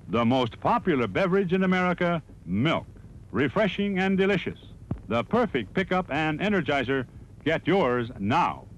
The most popular beverage in America, milk. Refreshing and delicious. The perfect pickup and energizer. Get yours now.